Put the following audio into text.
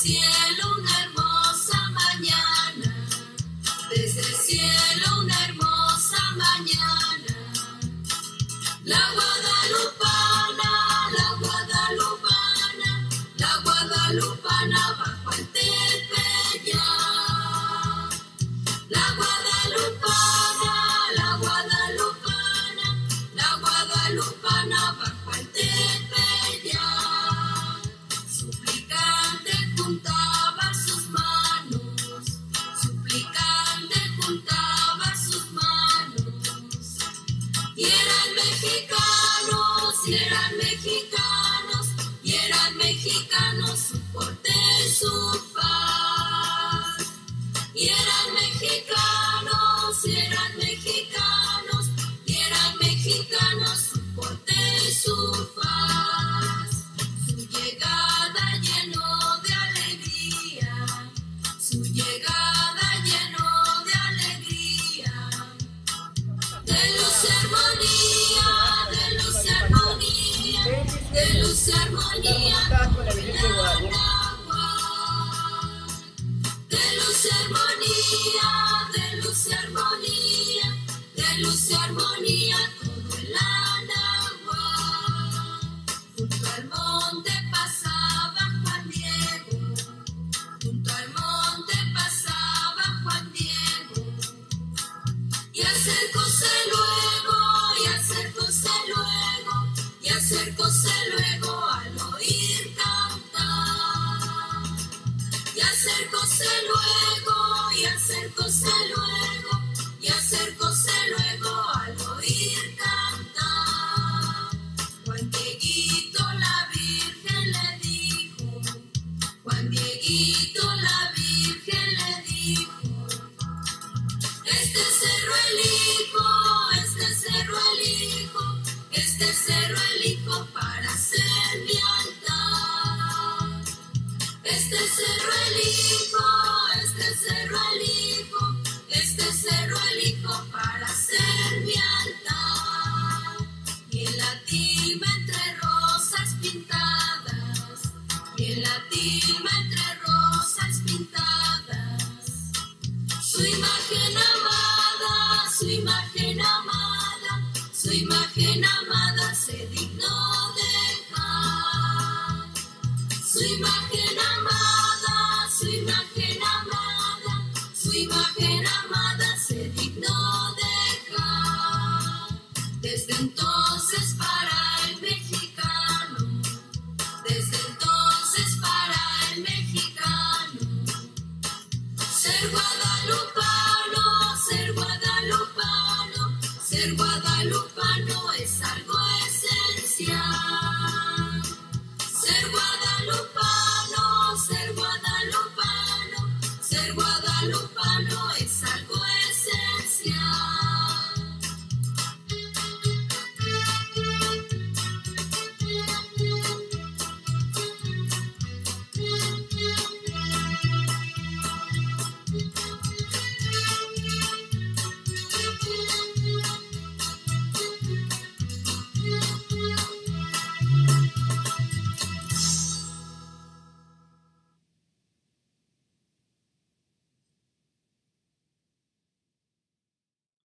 cielo una hermosa mañana, desde el cielo una hermosa mañana. La guadalupana, la guadalupana, la guadalupana bajo el Tepeyac. La guadalupana, la guadalupana, la guadalupana bajo el Tepeyac. Suplicante juntaba sus manos, suplicante juntaba sus manos. Y eran mexicanos, y eran mexicanos, y eran mexicanos su porte y su paz. Y eran mexicanos, y eran mexicanos, y eran mexicanos su porte y su paz. Su llegada llenó de alegría, su llegada llenó de alegría. De luz y armonía, de luz y armonía, de luz y armonía, de luz y armonía, de luz y armonía, de luz y armonía, todo el Anáhuac. Junto al monte pasaba Juan Diego, junto al monte pasaba Juan Diego. Y acercóse luego, y acercóse luego, y acercóse luego al oír cantar. Y acercóse luego, y acercóse luego, y acercóse luego al oír cantar. Juan Dieguito la Virgen le dijo, Juan Dieguito la Virgen le dijo: este cerro elijo, este cerro elijo, este cerro elijo para hacer mi altar. Este cerro elijo, este cerro elijo, este cerro elijo para hacer mi altar. Y en la tilma entre rosas pintadas, y en la tilma entre rosas pintadas, su imagen amada, su imagen amada, su imagen amada se dignó dejar. Su imagen amada, su imagen amada, su imagen amada se dignó dejar. Desde entonces para el México